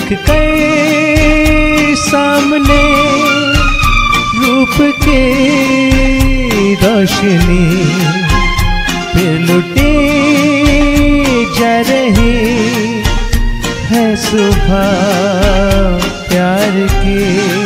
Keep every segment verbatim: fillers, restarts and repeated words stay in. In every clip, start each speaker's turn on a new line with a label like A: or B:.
A: देख कर सामने रूप के रोशनी फिर लुटे जा रही है सुबह प्यार की।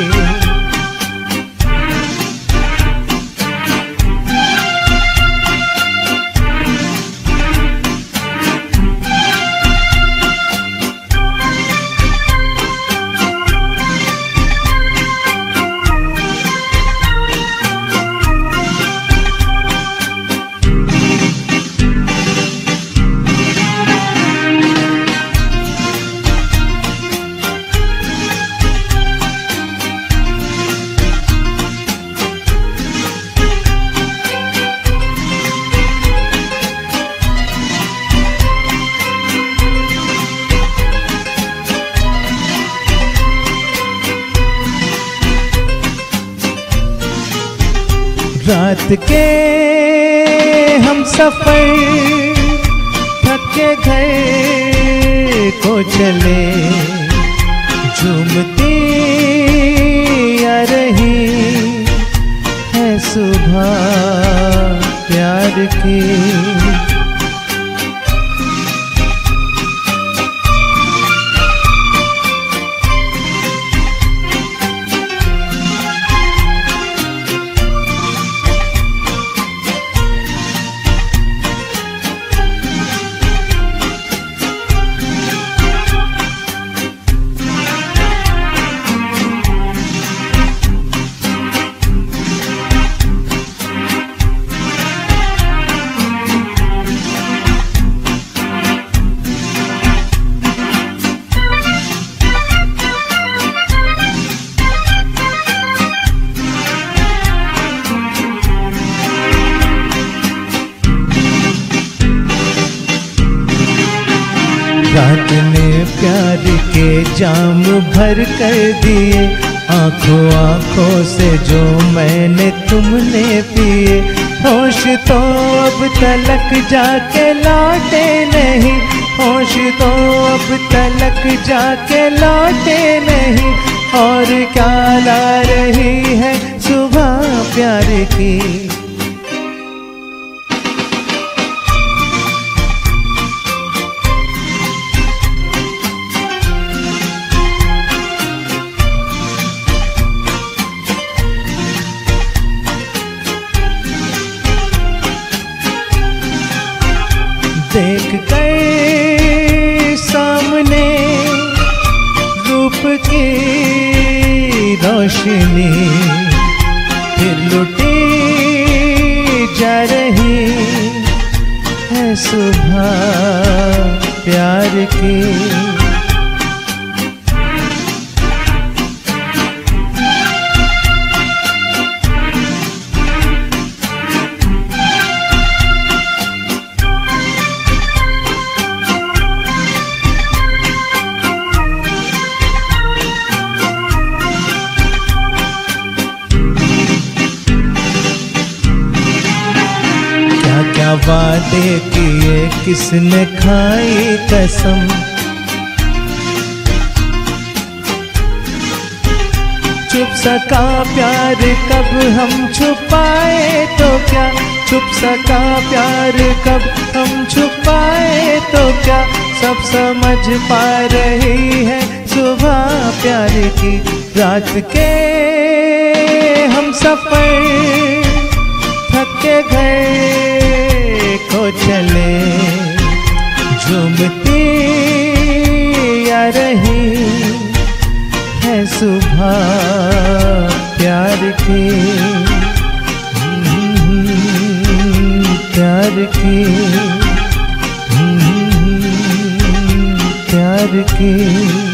A: रात के हम सफर थक के घर को चले, झूमती आ रही है सुबह प्यार की। रात ने प्यार के जाम भर कर दिए, आंखों आंखों से जो मैंने तुमने पिए। होश तो अब तलक जाके लौटे नहीं, होश तो अब तलक जाके लौटे नहीं। और क्या ला रही है सुबह प्यार की। देख कर सामने रूप की रोशनी फिर लुटी जा रही है सुबह प्यार की। क्या वादे किए किसने खाई कसम, छुप सका प्यार कब हम छुपाए तो क्या, छुप सका प्यार कब हम छुपाए तो क्या। सब समझ पा रही है सुबह प्यार की। रात के हम सफर थक के घर को चले, झूमती आ रही है सुबह प्यार की, प्यार की, प्यार की।